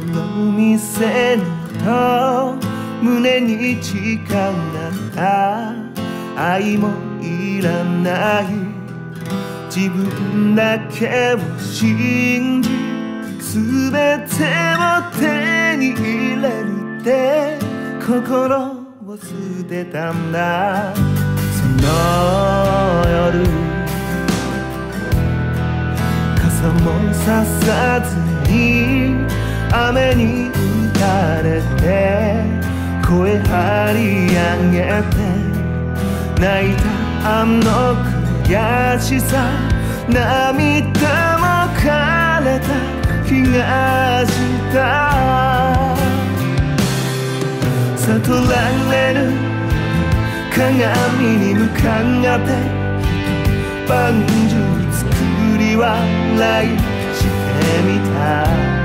の店の胸に誓うなら愛もいらない、自分だけを信じ全てを手に入れるって心を捨てたんだ。その夜傘もささずに雨に打たれて声張り上げて泣いたあの悔しさ、涙も枯れた気がした。悟られる鏡に向かって万事作り笑いしてみた。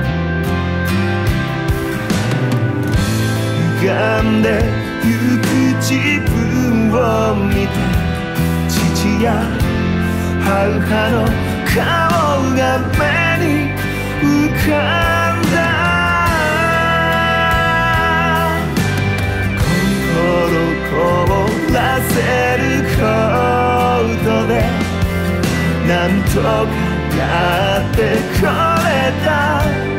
歪んでゆく自分を見て父や母の顔が目に浮かんだ。心凍らせることでなんとかやってこれた。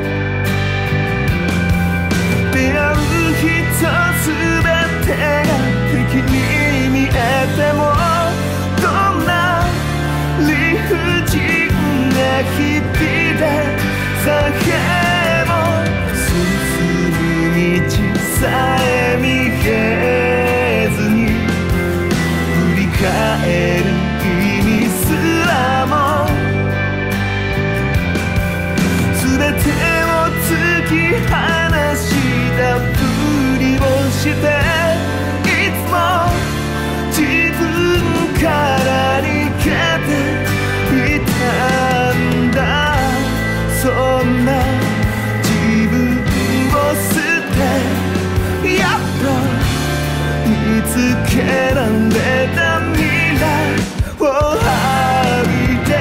出会う人すべてが敵に見えてもどんな理不尽な日々でさえも進む道さえ見えずに振り返る意味すらも全てを突き放したふりをしていつも自分から逃げていたんだ。そんな自分を捨てやっと見つけられた未来を歩いて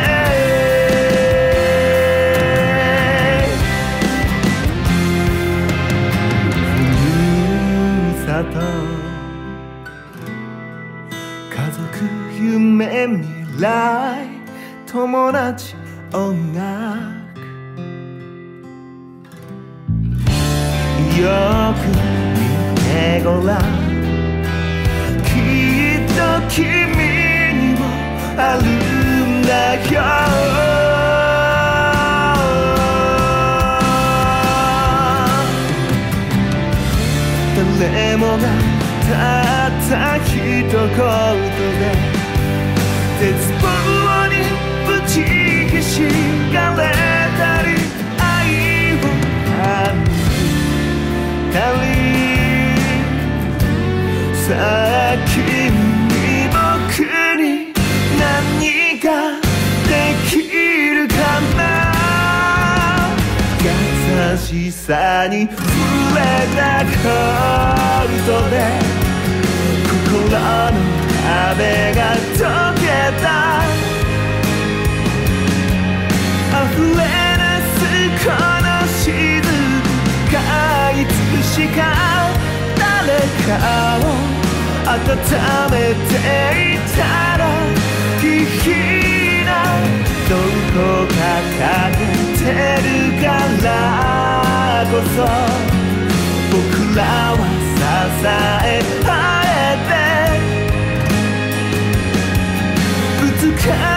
ふるさと家族夢未来友達音楽よく見てごらん、きっと君にもあるんだよ。誰もがたった一言で絶望に打ちひしがれたり愛を感じたり、さあ君僕に何ができるかな。優しさに触れたことで心の壁が溶けた。溢れ出すこの静かいつしか誰かを温めていたら君などこか欠けてるからこそ僕らは支え合えてぶつか